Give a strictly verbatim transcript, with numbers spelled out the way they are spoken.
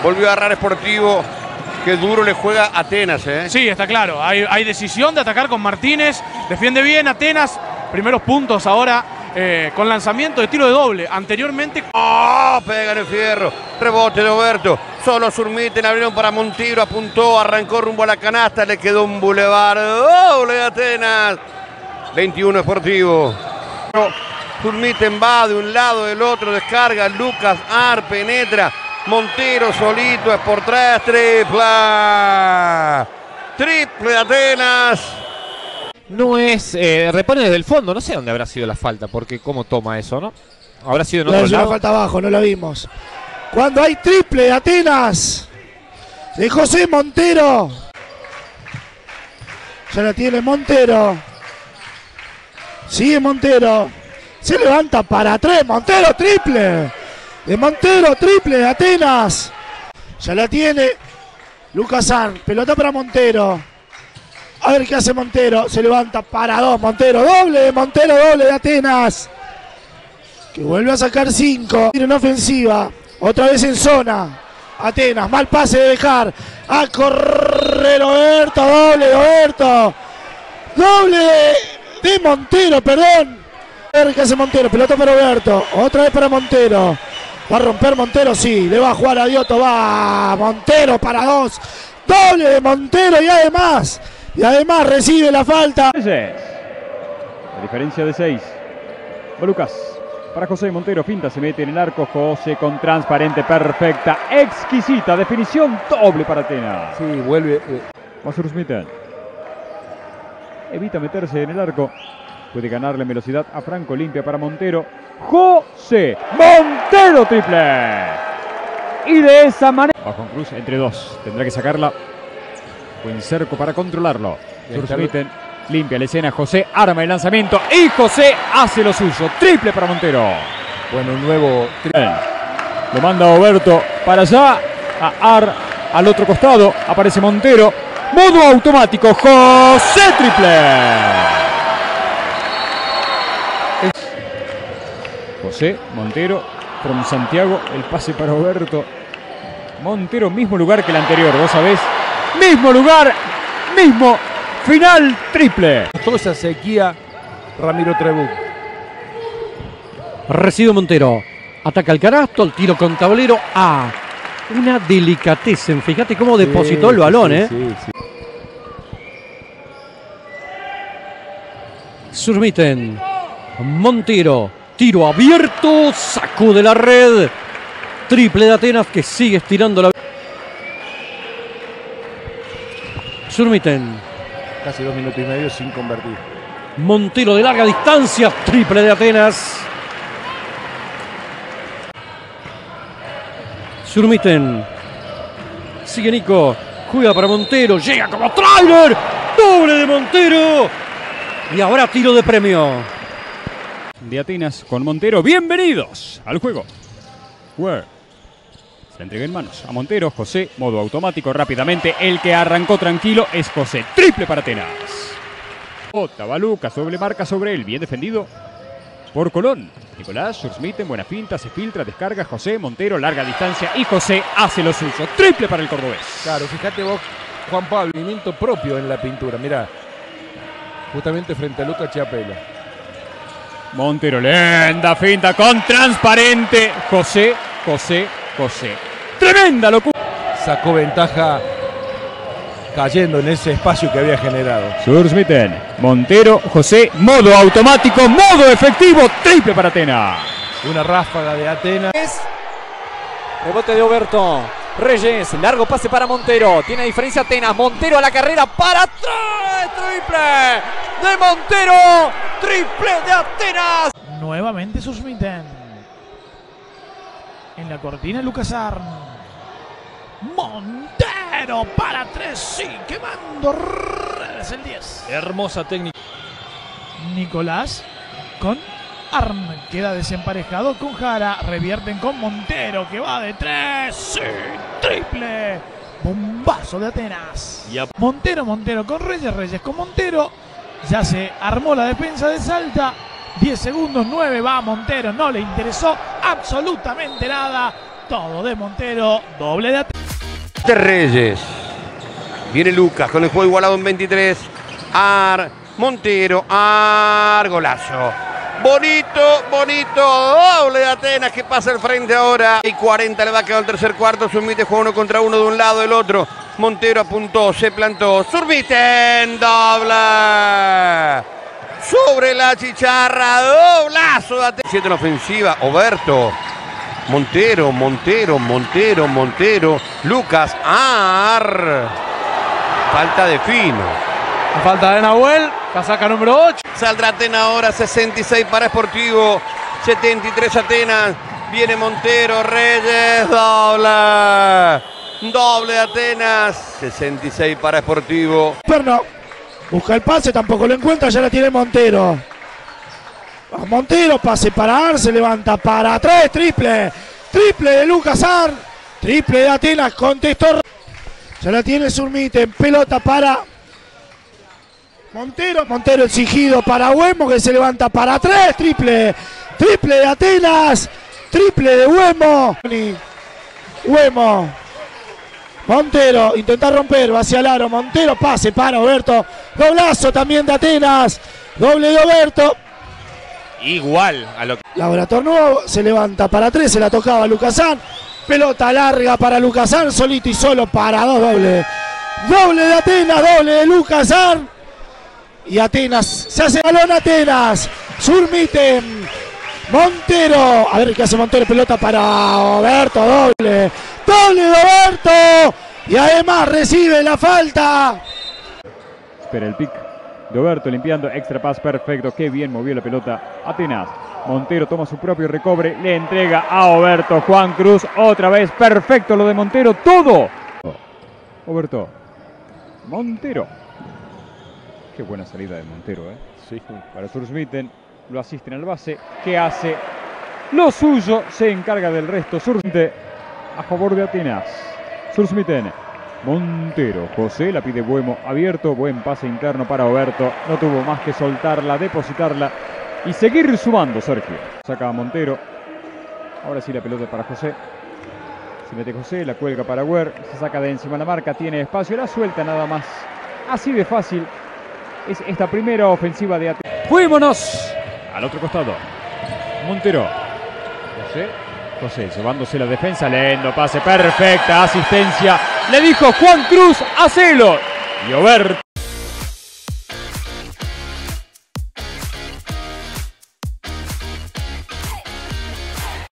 Volvió a agarrar Sportivo. Qué duro le juega Atenas, ¿eh? Sí, está claro. Hay, hay decisión de atacar con Martínez. Defiende bien Atenas. Primeros puntos ahora eh, con lanzamiento de tiro de doble. Anteriormente... ¡Oh! Pega en el fierro. Rebote de Oberto. Solo Surmiten, abrieron para Montero. Apuntó, arrancó rumbo a la canasta. Le quedó un bulevar doble de Atenas. veintiuno Sportivo. Surmiten va de un lado, del otro. Descarga. Lucas Ar penetra. Montero solito, es por tres, tripla. Triple de Atenas. No es, eh, repone desde el fondo, no sé dónde habrá sido la falta, porque cómo toma eso, ¿no? Habrá sido en otro lado. lado. La falta abajo, no la vimos. Cuando hay triple de Atenas, de José Montero. Ya la tiene Montero. Sigue Montero. Se levanta para tres, Montero triple. De Montero, triple de Atenas. Ya la tiene Lucas Arn. Pelota para Montero. A ver qué hace Montero. Se levanta para dos. Montero, doble de Montero, doble de Atenas. Que vuelve a sacar cinco. En ofensiva. Otra vez en zona. Atenas, mal pase de dejar. A correr Oberto, doble de Oberto. Doble de, de Montero, perdón. A ver qué hace Montero. Pelota para Oberto. Otra vez para Montero. ¿Va a romper Montero? Sí. Le va a jugar a Dioto. Va Montero para dos. Doble de Montero y además, y además recibe la falta. La diferencia de seis. Va Lucas. Para José Montero. Finta, se mete en el arco. José con transparente perfecta. Exquisita. Definición doble para Atenas. Sí, vuelve. Eh. Va Surmiten. Evita meterse en el arco. Puede ganarle en velocidad a Franco. Limpia para Montero. José Montero triple. Y de esa manera. Va Juan Cruz entre dos. Tendrá que sacarla. Buen cerco para controlarlo. Surmiten. Limpia la escena. José arma el lanzamiento. Y José hace lo suyo. Triple para Montero. Bueno, un nuevo triple. Lo manda Oberto para allá. A Ar al otro costado. Aparece Montero. Modo automático. José triple. José Montero from Santiago, el pase para Oberto. Montero, mismo lugar que el anterior, vos sabés. Mismo lugar, mismo final, triple. Toda esa sequía, Ramiro Trebuch. Recibe Montero. Ataca el canasto, el tiro con tablero. Ah, una delicatessen. Fíjate cómo depositó sí, el balón, sí, ¿eh? Sí, sí. Surmiten. Montero. Tiro abierto, sacó de la red. Triple de Atenas que sigue estirando la... Surmiten. Casi dos minutos y medio sin convertir. Montero de larga distancia, triple de Atenas. Surmiten. Sigue Nico, juega para Montero, llega como tráiler. Doble de Montero. Y ahora tiro de premio. De Atenas con Montero. Bienvenidos al juego. Where? Se la entrega en manos a Montero. José, modo automático rápidamente. El que arrancó tranquilo es José. Triple para Atenas. Otava Lucas, doble marca sobre él. Bien defendido por Colón. Nicolás, Surmiten, buena finta, se filtra, descarga. José, Montero, larga distancia. Y José hace lo suyo. Triple para el cordobés. Claro, fíjate vos, Juan Pablo. Movimiento propio en la pintura. Mirá. Justamente frente a Lucas Chiapela. Montero, lenta finta con transparente. José, José, José. Tremenda locura. Sacó ventaja cayendo en ese espacio que había generado. Surmiten, Montero, José, modo automático, modo efectivo, triple para Atenas. Una ráfaga de Atenas. Rebote de Oberto. Reyes, largo pase para Montero. Tiene diferencia Atenas. Montero a la carrera para atrás. Triple de Montero. Triple de Atenas. Nuevamente Surmiten. En la cortina Lucas Arn. Montero para tres. Sí, quemando redes el diez. Hermosa técnica. Nicolás con Arn. Queda desemparejado con Jara. Revierten con Montero que va de tres. Sí, triple. Bombazo de Atenas. Yep. Montero, Montero con Reyes. Reyes con Montero. Ya se armó la defensa de Salta. diez segundos, nueve. Va Montero. No le interesó absolutamente nada. todo de Montero, doble de Atenas. de Reyes. Viene Lucas con el juego igualado en veintitrés. Ar, Montero, Ar, golazo. Bonito, bonito, doble de Atenas que pasa al frente ahora. Y cuarenta le va a quedar el tercer cuarto. Surmite juega uno contra uno de un lado del otro. Montero apuntó, se plantó. Surmiten, doble. Sobre la chicharra, doblazo de Atenas. Siete en ofensiva, Oberto. Montero, Montero, Montero, Montero. Lucas, Ar. Falta de Fino. La falta de Nahuel, casaca número ocho. Saldrá Atenas ahora, sesenta y seis para Sportivo, setenta y tres Atenas. Viene Montero, Reyes, doble. Doble de Atenas, sesenta y seis para Sportivo. Perno, busca el pase, tampoco lo encuentra, ya la tiene Montero. Va Montero, pase para Ar, se levanta para tres, triple. Triple de Lucas Ar, triple de Atenas, contestó. Ya la tiene Surmite, pelota para Montero, Montero exigido para Huemo que se levanta para tres, triple, triple de Atenas, triple de Huemo. Huemo, Montero, intenta romper, va hacia el aro, Montero, pase para Oberto, doblazo también de Atenas, doble de Oberto. Igual a lo que... Laura Tornuovo se levanta para tres, se la tocaba Lucasán, pelota larga para Lucasán, solito y solo para dos, doble. Doble de Atenas, doble de Lucasán. Y Atenas, se hace balón Atenas, Surmite, Montero, a ver qué hace Montero, pelota para Oberto, doble, doble de Oberto, y además recibe la falta. Espera el pick de Oberto limpiando, extra pass perfecto, qué bien movió la pelota Atenas. Montero toma su propio recobre, le entrega a Oberto, Juan Cruz, otra vez, perfecto lo de Montero, todo. Oberto, Montero. Qué buena salida de Montero, ¿eh? Sí. Para Surmiten, lo asisten al base. ¿Qué hace? Lo suyo, se encarga del resto. Surmite a favor de Atenas. Surmiten, Montero. José la pide Huemo abierto. Buen pase interno para Oberto. No tuvo más que soltarla, depositarla y seguir sumando, Sergio. Saca a Montero. Ahora sí la pelota para José. Se mete José, la cuelga para Guer. Se saca de encima la marca, tiene espacio, la suelta nada más. Así de fácil es esta primera ofensiva de Atenas. Fuímonos al otro costado. Montero. José. José llevándose la defensa. Lendo, pase perfecta, asistencia. Le dijo Juan Cruz, hacelo. Y Oberto.